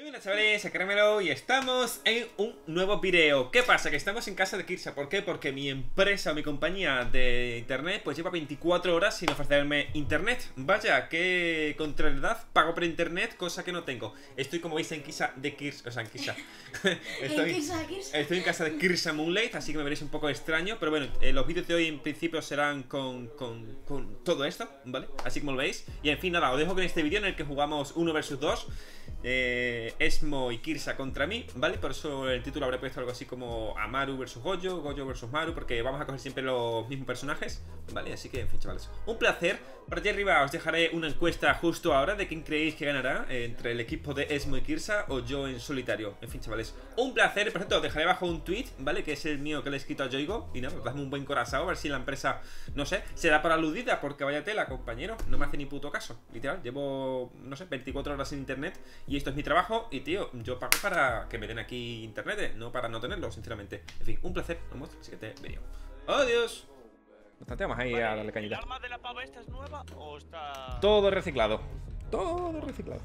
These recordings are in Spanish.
Buenas chavales, soy Caramelo y estamos en un nuevo video. ¿Qué pasa? Que estamos en casa de Kirsa. ¿Por qué? Porque mi empresa o mi compañía de internet pues lleva 24 horas sin ofrecerme internet. Vaya, qué contrariedad. Pago por internet, cosa que no tengo. Estoy como veis en casa de Kirsa. O sea, en Kirsa. Estoy en casa de Kirsa Moonlight, así que me veréis un poco extraño. Pero bueno, los vídeos de hoy en principio serán con todo esto, ¿vale? Así como lo veis. Y en fin, nada, os dejo con este vídeo en el que jugamos 1 vs 2. Esmo y Kirsa contra mí, ¿vale? Por eso el título habré puesto algo así como Amaru vs Goyo, Goyo vs Maru, porque vamos a coger siempre los mismos personajes, ¿vale? Así que, en fin, chavales, un placer. Por aquí arriba os dejaré una encuesta justo ahora de quién creéis que ganará entre el equipo de Esmo y Kirsa o yo en solitario. En fin, chavales, un placer. Por cierto, os dejaré abajo un tweet, ¿vale? Que es el mío que le he escrito a Yoigo. Y nada, dadme un buen corazón, a ver si la empresa, no sé, se da por aludida, porque vaya tela, compañero. No me hace ni puto caso, literal. Llevo, no sé, 24 horas sin internet y esto es mi trabajo. Y tío, yo pago para que me den aquí internet, no para no tenerlo, sinceramente. En fin, un placer. Nos vemos en el siguiente vídeo. Adiós. Bastante, vamos ahí a darle cañita. ¿El arma de la pava esta es nueva o está...? Todo reciclado. Todo reciclado.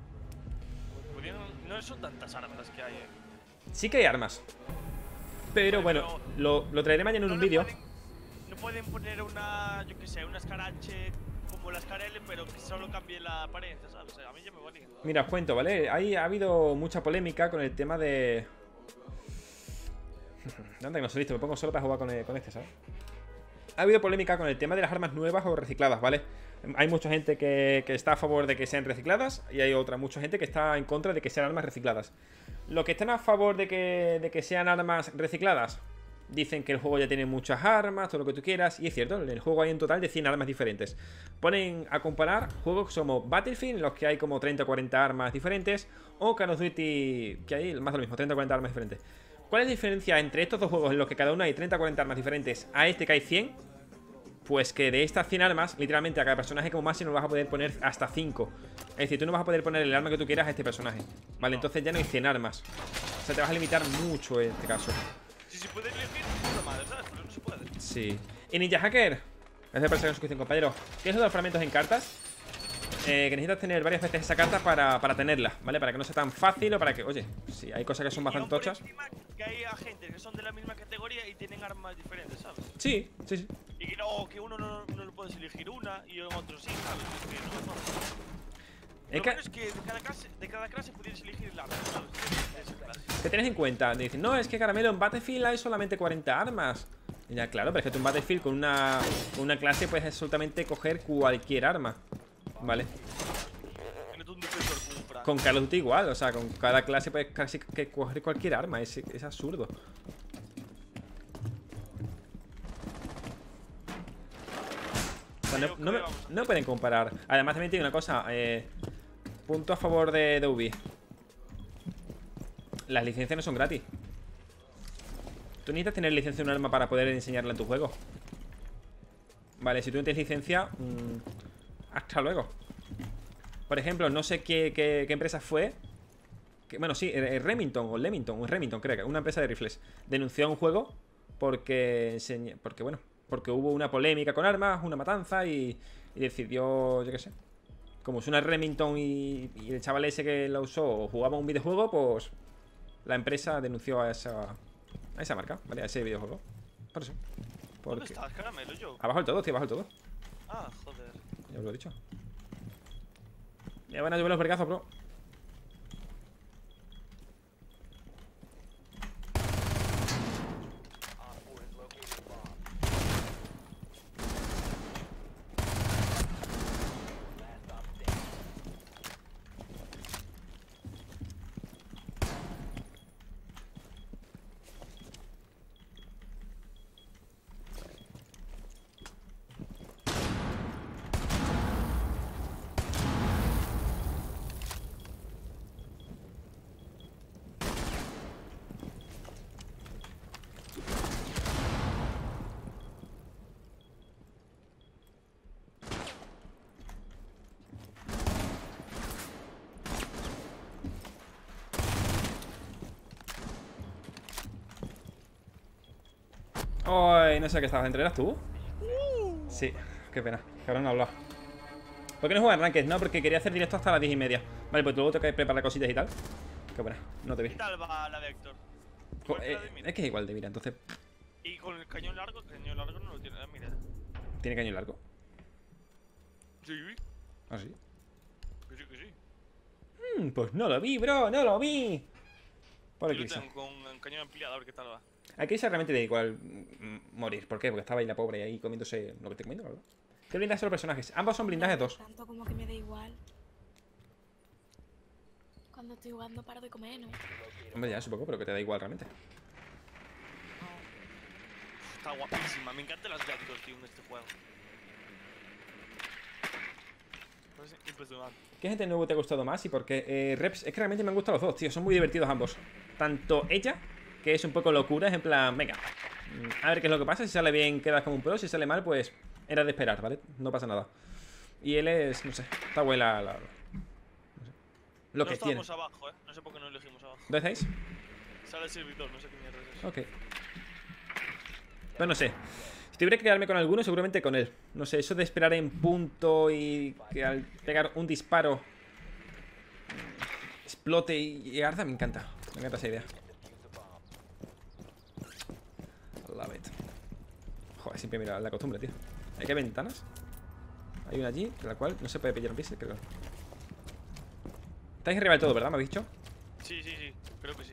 No son tantas armas las que hay, Sí que hay armas. Pero bueno, lo traeré mañana en un vídeo. No pueden poner una, yo qué sé, una escarache como la Scarelle, pero que solo cambie la apariencia, ¿sabes? A mí ya me vale. Mira, os cuento, ¿vale? Ahí ha habido mucha polémica con el tema de... Anda, que no soy listo, me pongo solo para jugar con este, ¿sabes? Ha habido polémica con el tema de las armas nuevas o recicladas, ¿vale? Hay mucha gente que está a favor de que sean recicladas y hay mucha gente que está en contra de que sean armas recicladas. Los que están a favor de que sean armas recicladas dicen que el juego ya tiene muchas armas, todo lo que tú quieras. Y es cierto, en el juego hay en total de 100 armas diferentes. Ponen a comparar juegos como Battlefield, en los que hay como 30 o 40 armas diferentes, o Call of Duty, que hay más de lo mismo, 30 o 40 armas diferentes. ¿Cuál es la diferencia entre estos dos juegos en los que cada uno hay 30 o 40 armas diferentes a este que hay 100? Pues que de estas 100 armas, literalmente a cada personaje como máximo vas a poder poner hasta 5. Es decir, tú no vas a poder poner el arma que tú quieras a este personaje, ¿vale? Entonces ya no hay 100 armas. O sea, te vas a limitar mucho en este caso. Si se puede elegir, puta madre, ¿sabes? Pero no se puede. Sí. Y Ninja Hacker, es de persona en suscripción, compañero. ¿Qué es lo de los fragmentos en cartas? Que necesitas tener varias veces esa carta para tenerla, ¿vale? Para que no sea tan fácil o para que... Oye, sí, hay cosas que son bastante tochas. Que hay agentes que son de la misma categoría y tienen armas diferentes, ¿sabes? Sí, sí, sí. Y que uno no lo puedes elegir una y en otro sí, ¿sabes? Es que no es fácil. Lo bueno es que de cada clase pudieras elegir el arma, ¿sabes? De esa clase. ¿Qué tienes en cuenta? Dicen, no, es que Caramelo en Battlefield hay solamente 40 armas. Y ya, claro, pero es que tú en Battlefield con una clase puedes absolutamente coger cualquier arma, ¿vale? Con Call of Duty igual, o sea, con cada clase puedes casi que coger cualquier arma, es absurdo. O sea, no pueden comparar. Además también tiene una cosa, punto a favor de Ubi. Las licencias no son gratis. Tú necesitas tener licencia de un arma para poder enseñarla en tu juego. Vale, si tú no tienes licencia, hasta luego. Por ejemplo, no sé qué empresa fue. Bueno, sí, Remington o Remington, creo que una empresa de rifles. Denunció a un juego porque hubo una polémica con armas, una matanza y decidió, yo qué sé. Como es una Remington y el chaval ese que la usó o jugaba un videojuego, pues la empresa denunció a esa marca, ¿vale? A ese videojuego. Por eso. ¿Dónde estás, Caramelo? Yo. Abajo del todo, estoy abajo del todo. Ah, joder. Ya os lo he dicho. Ya van a llover los vergazos, bro. Ay, no sé qué estabas. ¿Entrenas tú? Sí, qué pena, que ahora no he hablado. ¿Por qué no juegas Ranked? No, porque quería hacer directo hasta las 10:30. Vale, pues luego tengo que preparar cositas y tal. Qué buena, no te vi. ¿Qué tal va la Vector? Es que es igual de mira, entonces. Y con el cañón largo no lo tiene. Mira. ¿Tiene cañón largo? Sí. ¿Ah, sí? Que sí, que sí. Pues no lo vi, bro, no lo vi. Por Yo aquí. lo tengo con un cañón ampliado, a ver qué tal va. A Krisa realmente da igual morir. ¿Por qué? Porque estaba ahí la pobre ahí comiéndose lo que estoy comiendo, ¿verdad? ¿Qué blindaje son los personajes? Ambos son blindajes 2. Tanto como que me da igual. Cuando estoy jugando paro de comer, ¿no? Hombre, ya supongo, pero que te da igual realmente. Está guapísima, me encantan las Vector, tío, en este juego. Es impresionante. ¿Qué gente nuevo te ha gustado más y por qué? Reps, es que realmente me han gustado los dos, tío. Son muy divertidos ambos. Tanto ella, que es un poco locura, es en plan, venga, a ver qué es lo que pasa. Si sale bien, quedas como un pro. Si sale mal, pues era de esperar, ¿vale? No pasa nada. Y él es, no sé, está buena no sé. Lo no que tiene. estábamos abajo, no sé por qué no elegimos abajo. ¿Dónde estáis? Sale el servidor, no sé qué mierda es eso. Ok. Pues no sé. Si tuviera que quedarme con alguno, seguramente con él. No sé, eso de esperar en punto y que al pegar un disparo explote y arda, me encanta. Me encanta esa idea. Love it. Joder, siempre mira la costumbre, tío. ¿Hay que ventanas? Hay una allí, de la cual no se puede pillar un pixel, creo. Estáis arriba del todo, ¿verdad? ¿Me habéis dicho? Sí, creo que sí.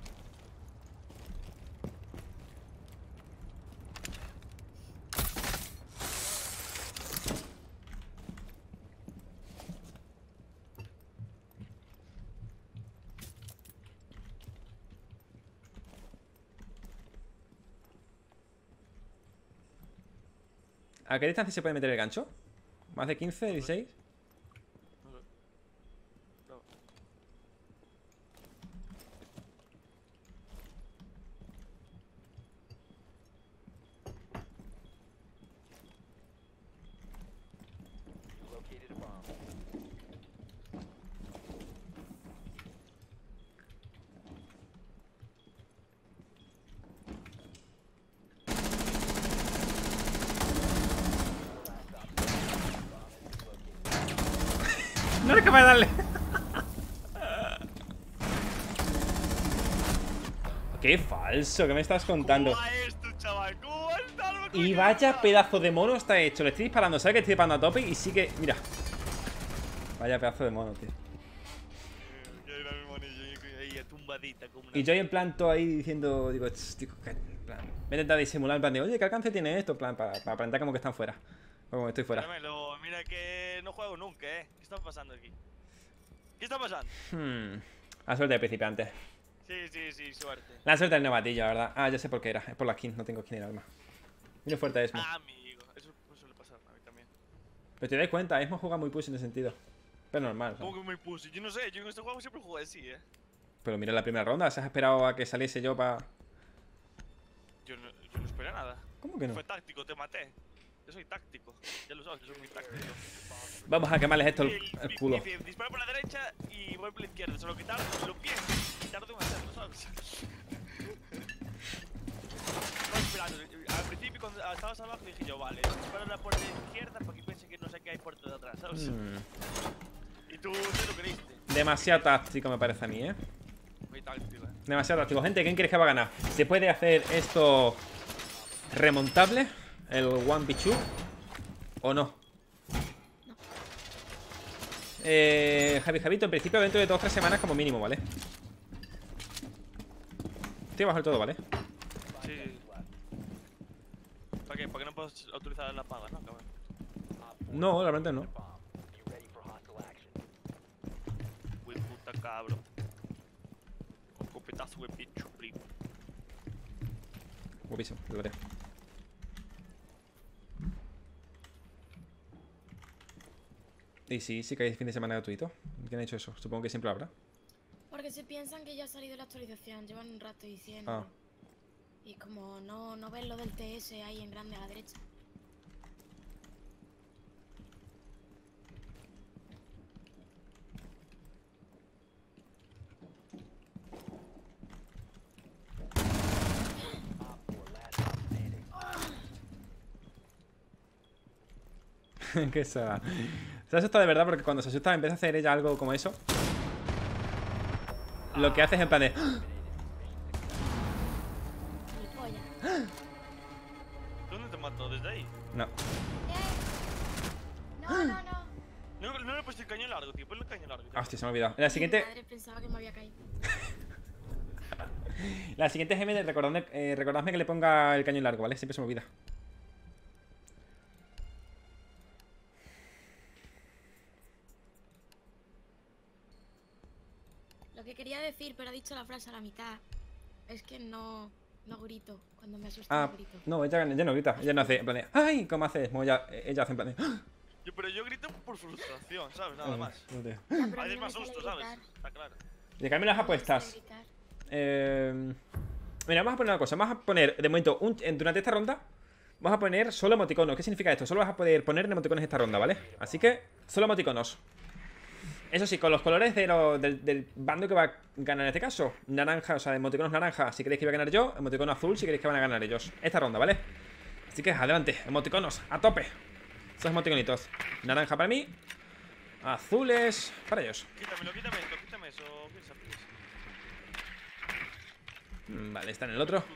¿A qué distancia se puede meter el gancho? ¿Más de 15, 16? No. No eres capaz de darle. Qué falso, ¿qué me estás contando? ¿Cómo va esto, chaval? ¿Cómo va esto? Y vaya pedazo de mono está hecho. Le estoy disparando, ¿sabes que estoy disparando a tope? Y sigue, mira. Vaya pedazo de mono, tío. Ella tumbadita como una... Y yo ahí en plan todo ahí diciendo, digo, tío, en plan, me he intentado disimular en plan de, oye, ¿qué alcance tiene esto? En plan, para aparentar como que están fuera. O como que estoy fuera. Caramelo, mira que no juego nunca, ¿Qué está pasando aquí? ¿Qué está pasando? La suerte de principiante. Sí, suerte. La suerte del novatillo, la verdad. Ah, ya sé por qué era. Es por la skin, no tengo skin en arma. Mira fuerte Esmo. Ah, amigo, eso suele pasar a mí también. Pero te das cuenta, Esmo juega muy push en ese sentido. Pero normal, ¿sabes? ¿Cómo que me puse? Yo no sé, yo en este juego siempre jugué así, Pero mira la primera ronda, ¿se has esperado a que saliese yo para...? Yo no esperé nada. ¿Cómo que no? Fue táctico, te maté. Yo soy táctico. Ya lo sabes, yo soy muy táctico. Vamos a quemarles esto el culo. Disparo por la derecha y voy por la izquierda. Solo que tardo, lo pienso y tardo en hacerlo, ¿sabes? No esperando. Al principio, cuando estabas abajo, dije yo, vale, disparo la puerta de izquierda para que piense que no sé qué hay puerta de atrás, ¿sabes? Y tú te lo creíste. Demasiado táctico me parece a mí, Muy táctico, Demasiado táctico. Gente, ¿quién crees que va a ganar? ¿Se puede hacer esto remontable? ¿El 1v2? ¿O no? Javito, en principio dentro de 2 o 3 semanas como mínimo, ¿vale? Estoy bajo el todo, ¿vale? Sí. ¿Para qué? ¿Para que no puedas autorizar la paga, no, cabrón? No, realmente no. Uy, puta cabrón. Con copetazo de bicho, primo. Guapísimo, lo veré. Y sí que hay fin de semana gratuito. ¿Quién ha hecho eso? Supongo que siempre habrá. Porque se piensan que ya ha salido la actualización, llevan un rato diciendo. Ah. Y como no ven lo del TS ahí en grande a la derecha. Que se asusta de verdad porque cuando se asusta empieza a hacer ella algo como eso. lo que hace es en plan de... Mi polla. ¿Dónde te mató? ¿Desde ahí? No. No, no, no. No le he puesto el cañón largo, tío. Ponle el cañón largo. Hostia, se me ha olvidado. La siguiente... Mi madre pensaba que me había caído. La siguiente GM, recordadme que le ponga el cañón largo, ¿vale? Siempre se me olvida. Lo que quería decir, pero ha dicho la frase a la mitad, es que no grito. Cuando me asusto no grito. No, ella no grita. Ella no hace en plan de... ¡Ay! ¿Cómo haces? Como ella hace en plan de... Pero yo grito por frustración, ¿sabes? Nada más. No te... Ya, pero A a mí veces no me me sale asusto, ¿sabes? gritar. Está claro. ¿De qué me las No me sale apuestas? gritar. Mira, vamos a poner una cosa. Vamos a poner, de momento, durante esta ronda, vamos a poner solo emoticonos. ¿Qué significa esto? Solo vas a poder poner emoticonos esta ronda, ¿vale? Así que, solo emoticonos. Eso sí, con los colores del bando que va a ganar en este caso. Naranja, o sea, emoticonos naranja si queréis que iba a ganar yo. Emoticono azul si queréis que van a ganar ellos. Esta ronda, ¿vale? Así que, adelante, emoticonos, a tope. Esos emoticonitos. Naranja para mí. Azules para ellos. Quítame eso, piensa, please. Vale, está en el otro.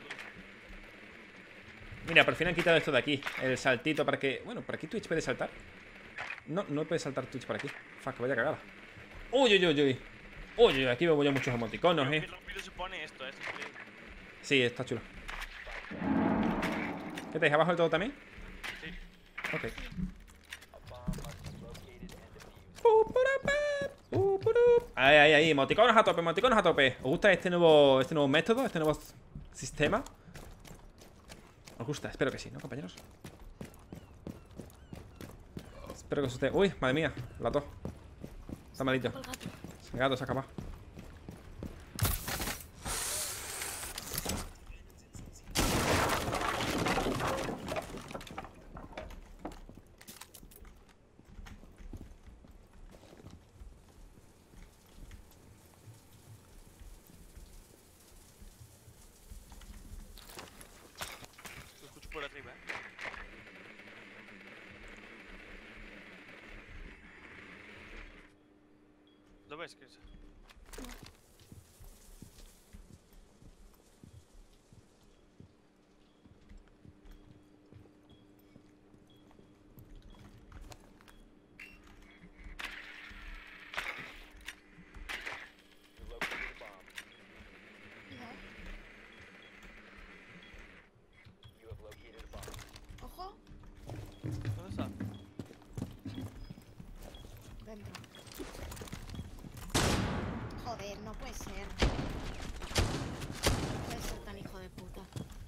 Mira, por fin han quitado esto de aquí. El saltito para que... Bueno, ¿por aquí Twitch puede saltar? No, no puede saltar Twitch por aquí. Fuck, vaya cagada. Uy, uy, uy, uy. Uy, uy, aquí veo yo muchos emoticonos, Qué rápido se pone esto, es increíble. Sí, está chulo. ¿Qué te deja abajo del todo también? Sí. Ok. Ahí, ahí, ahí. Emoticonos a tope, emoticonos a tope. ¿Os gusta este nuevo método, este nuevo sistema? ¿Os gusta? Espero que sí, ¿no, compañeros? Espero que os guste. Uy, madre mía, la tos. Está malito. El gato. El gato se ha acabado. Lo escucho por arriba, ¿Lo ves, Chris? Ojo, ¿Dónde está? dentro. Joder, no puede ser. No puede ser tan hijo de puta.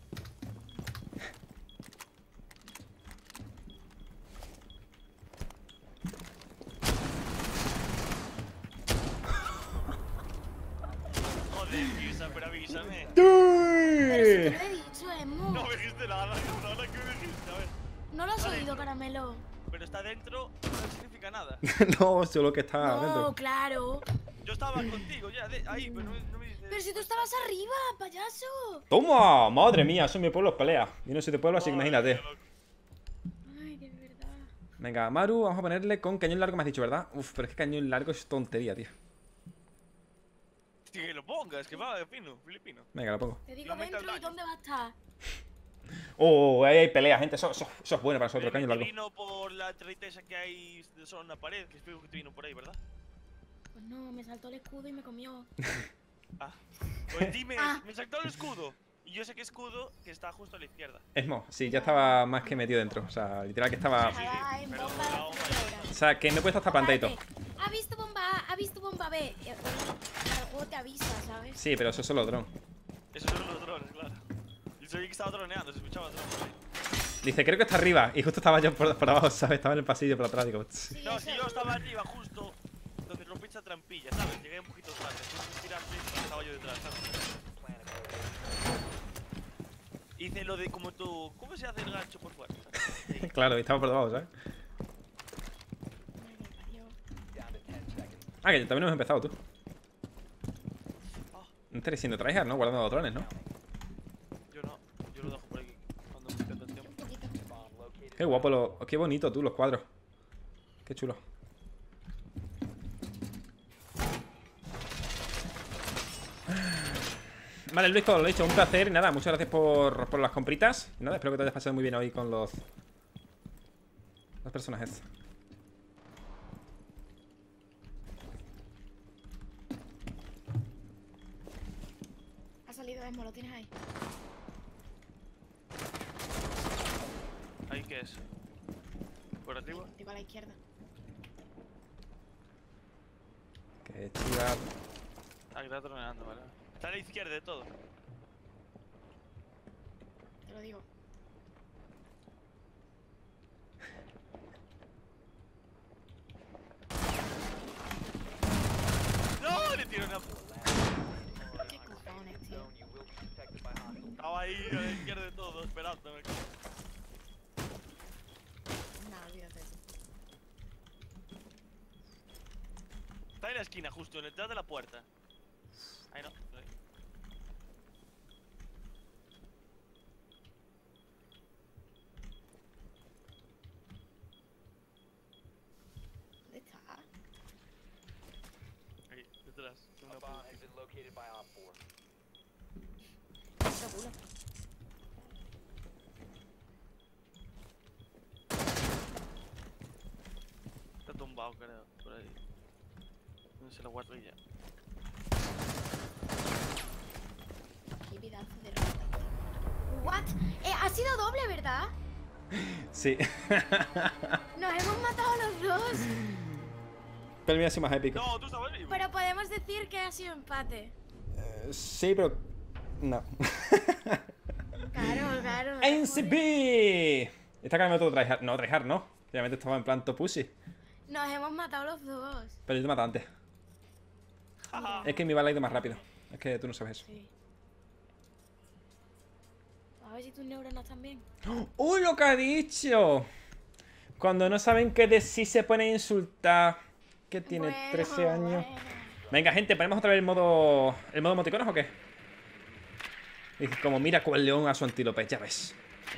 Joder, Pisa, pero avísame. Pero si te lo he dicho, Emo. No me dijiste nada, ahora que me dijiste, a ver. ¿No lo has oído, caramelo? Pero está dentro, no significa nada. No, solo que está No, dentro. claro. Yo estaba contigo ya, ahí, pero no me dices. Pero si tú estabas arriba, payaso. ¡Toma! Madre mía, eso en mi pueblo es pelea. Yo no soy de pueblo, así que imagínate. Ay, de verdad. Venga, Maru, vamos a ponerle con cañón largo, me has dicho, ¿verdad? Uf, pero es que cañón largo es tontería, tío. Que lo pongas, que va de filipino. Venga, lo pongo. Te digo No metas dentro y daño. dónde va a estar. Oh, ahí hay pelea, gente. Eso es bueno para nosotros, cañón Te largo. vino por la trita esa que hay de solo en la pared, que espero que te vino por ahí, ¿verdad? Pues no, me saltó el escudo y me comió. Ah. Pues dime, Ah. me saltó el escudo. Y yo sé que escudo que está justo a la izquierda. Esmo, sí, ya estaba más que metido dentro. O sea, literal que estaba... Estaba en pero bomba de no, aceleradora. O sea, que me he puesto hasta plantadito. Ha visto bomba A, ha visto bomba B. El juego te avisa, ¿sabes? Sí, pero eso es solo dron. Esos son los drones, claro. Yo sabía que estaba droneando, se escuchaba drones por ahí. Dice, creo que está arriba. Y justo estaba yo por abajo, ¿sabes? Estaba en el pasillo por atrás. Digo, tss. Sí, No, eso. si yo estaba arriba justo donde rompí esa trampilla, ¿sabes? Llegué un poquito tarde, entonces tiraste y estaba yo detrás, ¿sabes? Hice lo de como tú... ¿Cómo se hace el gancho por fuera? Sí. Claro, y estaba por debajo, ¿sabes? Ay, me parió. Ah, que también hemos empezado, tú. Ah, No estaréis siendo tryhard, ¿no? Guardando los drones, ¿no? yo no, yo lo dejo por aquí cuando me queda atención. Un poquito. Qué guapo, qué bonito, tú, los cuadros. Qué chulo. Vale, Luis, todo lo dicho, un placer. Y nada, muchas gracias por las compritas. Y nada, espero que te hayas pasado muy bien hoy con los personajes. Ha salido Esmo, lo tienes ahí. ¿Ahí qué es? ¿Por arriba? Digo a la izquierda. Que chiva. Ah, que está troneando, vale. Está a la izquierda de todo. Te lo digo. ¡No! Le tiro una... ¿Qué cojones, tío? Estaba ahí a la izquierda de todo, esperándome. No, olvídate de eso. Está en la esquina, justo, detrás de la puerta. Ahí no. Ahí. ¿Dónde está? Ahí, detrás. Tengo una Bomb puerta. has been located by Op 4. Seguro. Está tumbado, creo, por ahí. No sé la guardilla. Qué pedazo de rata. ¿What? Ha sido doble, ¿verdad? Sí. Nos hemos matado los dos. Pero mira, ha sido más épico. No, tú estabas vivo. Pero podemos decir que ha sido empate. Sí, pero. No. Claro, claro. NCB. Está cambiando todo tryhard. No, tryhard no. Obviamente estaba en plan top pussy. Nos hemos matado los dos. Pero yo te mato antes. Es que mi bala ha ido más rápido. Es que tú no sabes eso. Sí. A ver si tus neuronas también. ¡Uy, lo que ha dicho! Cuando no saben qué decir se pone a insultar. Que tiene 13 años. Venga, gente, ¿ponemos otra vez el modo emoticonos o qué? Y como mira cuál león a su antílope, ya ves.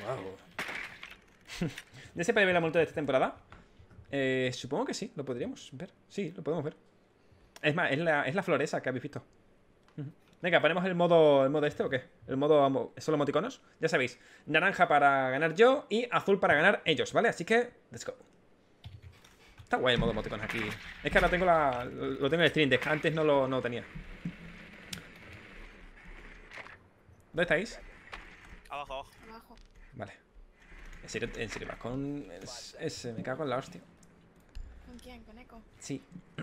Wow. ¿Ya se puede ver la multa de esta temporada? Supongo que sí, lo podríamos ver. Sí, lo podemos ver. Es más, es la flor esa que habéis visto. Venga, ¿ponemos el modo este o qué? El modo solo emoticonos. Ya sabéis, naranja para ganar yo y azul para ganar ellos, ¿vale? Así que, let's go. Está guay el modo emoticonos aquí. Es que ahora tengo lo tengo en el stream deck. Antes no lo tenía. ¿Dónde estáis? Abajo, abajo. Abajo. Vale. En serio, vas con ese. Me cago en la hostia. ¿Con quién? ¿Con Echo? Sí.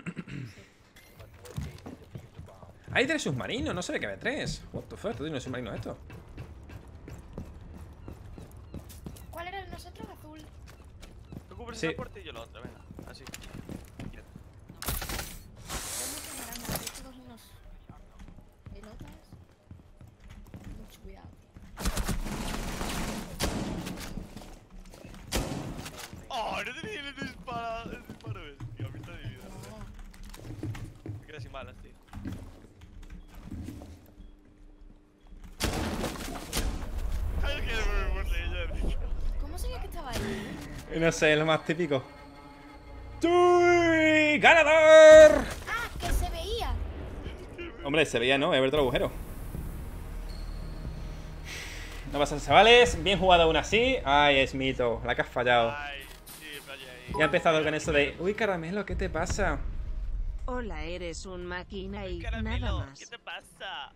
Hay 3 submarinos, no se ve que había 3. What the fuck, ¿tú tienes submarinos esto? ¿Cuál era el nosotros? Azul. Tú cubres Sí. esa puerta y yo la otra, venga. Así. Hay muchos naranjas. Hay todos unos pelotas. Mucho cuidado. ¡Oh! No tenía el disparo ese, tío. A mitad de vida. No. Me quedé sin balas, tío. Ay, que me muerde ella. ¿Cómo sabía que estaba ahí? No sé, es lo más típico. ¡Tuy! ¡Ganador! ¡Ah! ¡Que se veía! Hombre, se veía, ¿no? He abierto el agujero. No pasa, chavales. Bien jugado aún así. Ay, es mito. La que has fallado. Ay, sí, fallé ahí. Ya ha empezado con eso de... Uy, caramelo, ¿qué te pasa? Hola, eres un máquina y Caramelo, nada más. ¿qué te pasa?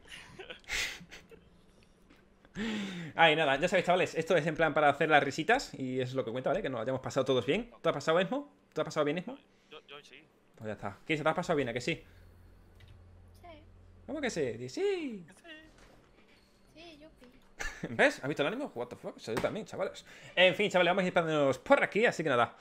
Ay, nada, ya sabéis, chavales. Esto es en plan para hacer las risitas. Y eso es lo que cuenta, ¿vale? Que nos lo hayamos pasado todos bien. ¿Tú has pasado, Esmo? ¿Tú has pasado bien, Esmo? Yo sí. Pues ya está. ¿Qué? ¿Se te has pasado bien? ¿A que sí? Sí. ¿Cómo que sí? Di sí. Sí, yo vi. ¿Ves? ¿Has visto el ánimo? What the fuck. Eso yo también, chavales. En fin, chavales, vamos a ir parándonos por aquí. Así que nada,